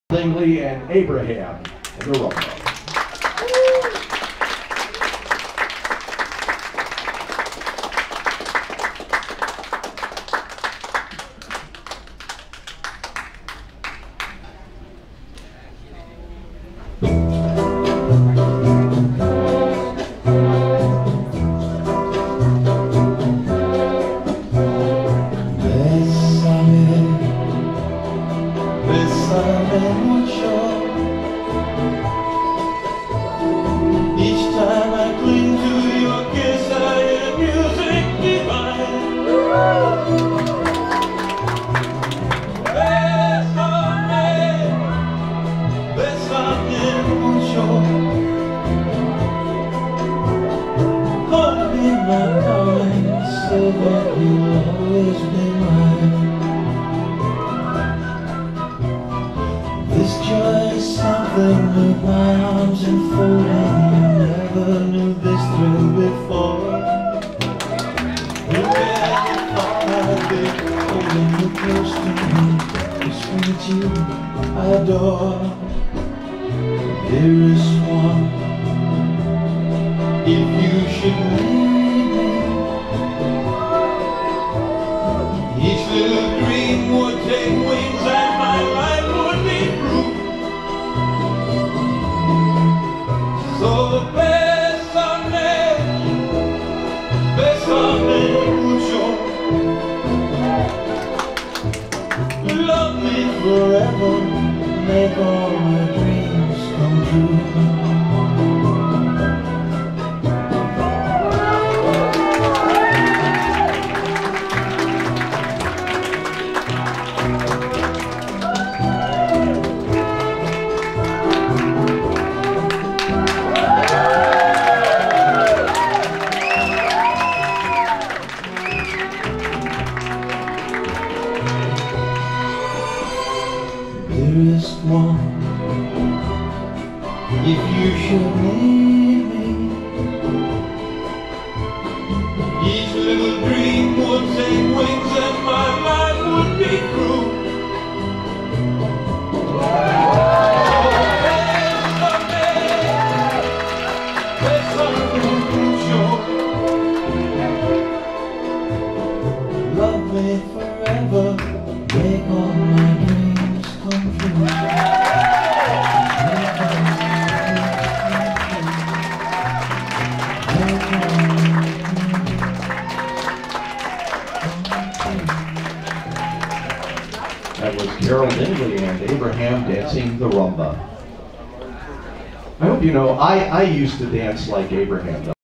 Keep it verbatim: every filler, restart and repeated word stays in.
Dingley and Abraham in the Rumba. Each time I cling to your kiss, I hear music divine. Bésame, bésame mucho. Hold me, my darling, so that you'll always be mine. This joy is something with my arms enfolding. Never knew this thrill before. Who ever thought I'd be holding you close to me? It's sweet you I adore. Dearest one, if you should leave me, each little dream would take wings and my life would be through. So bésame, bésame mucho. Love me forever, make all my dreams come true. Dearest one, if you should need me, each little dream would take wings and my life would be through. Love me forever, make all my dreams come true. That was Carol Dingley and Abraham dancing the Rumba. I hope you know, I, I used to dance like Abraham.